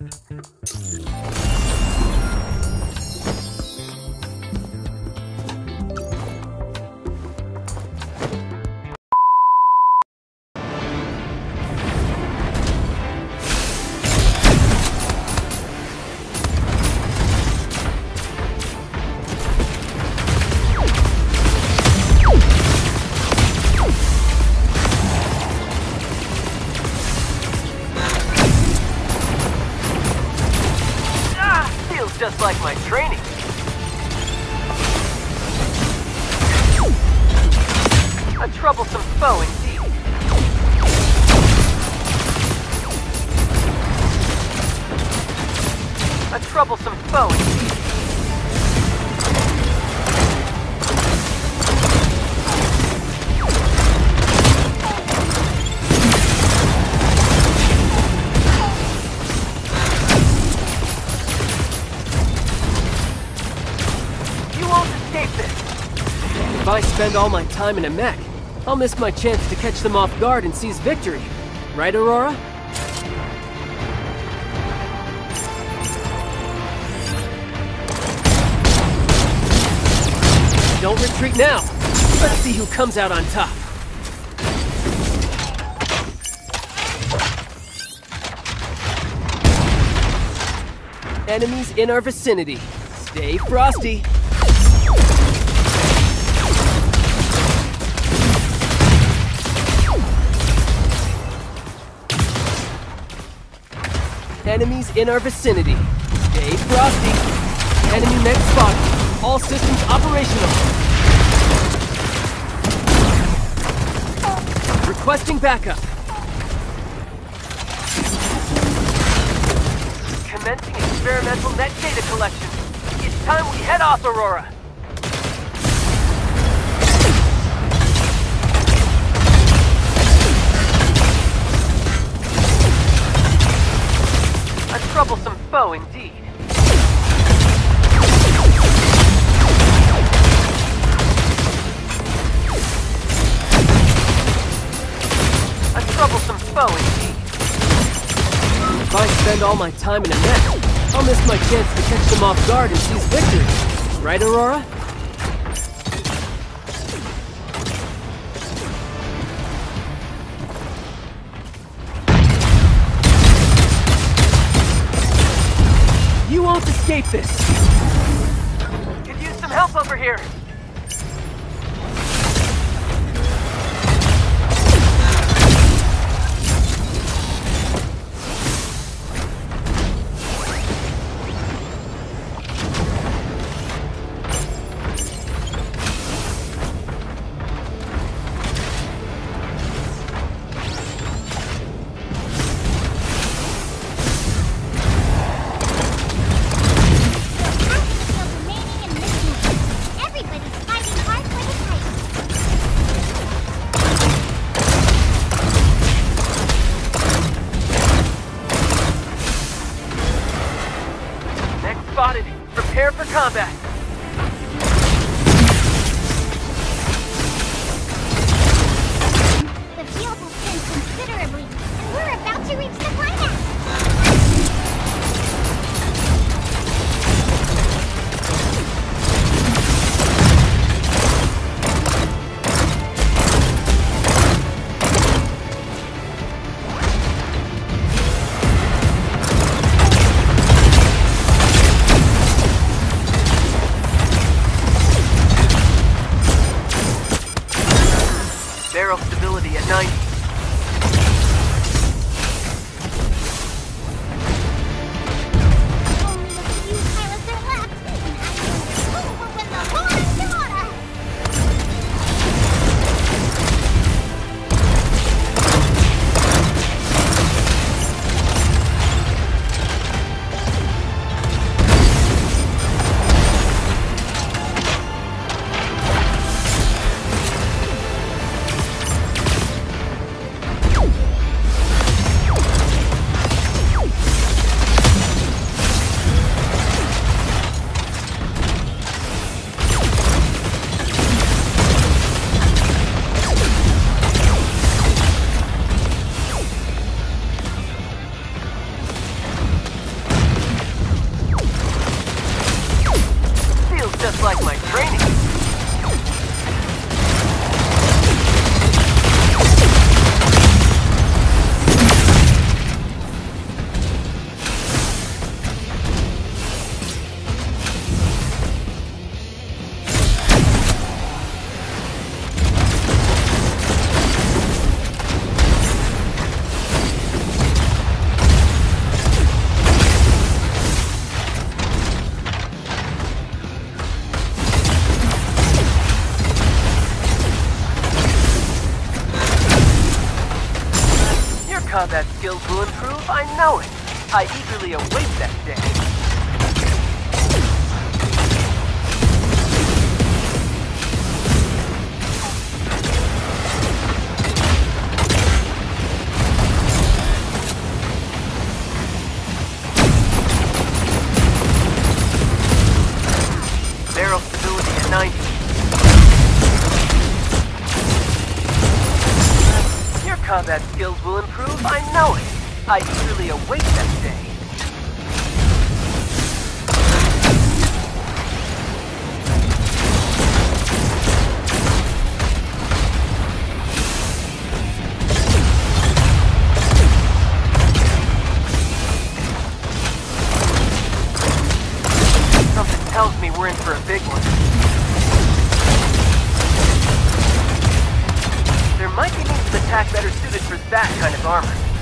Just like my training. A troublesome foe indeed. A troublesome foe indeed. If I spend all my time in a mech, I'll miss my chance to catch them off guard and seize victory. Right, Aurora? Don't retreat now! Let's see who comes out on top. Enemies in our vicinity. Stay frosty. Enemies in our vicinity. Stay frosty. Enemy mech spotted. All systems operational. Requesting backup. Commencing experimental net data collection. It's time we head off, Aurora. A troublesome foe indeed. A troublesome foe indeed. If I spend all my time in a mech, I'll miss my chance to catch them off guard and seize victory. Right, Aurora? You won't escape this! Could use some help over here! Spotted. Prepare for combat. The field has thinned considerably, and we're about to reach the climax. combat skills will improve, I know it. I eagerly await that day. Barrel stability at 90. Your combat skills will improve, I know it. I eagerly await that day. Something tells me we're in for a big one. There might be means of attack better suited for that kind of armor.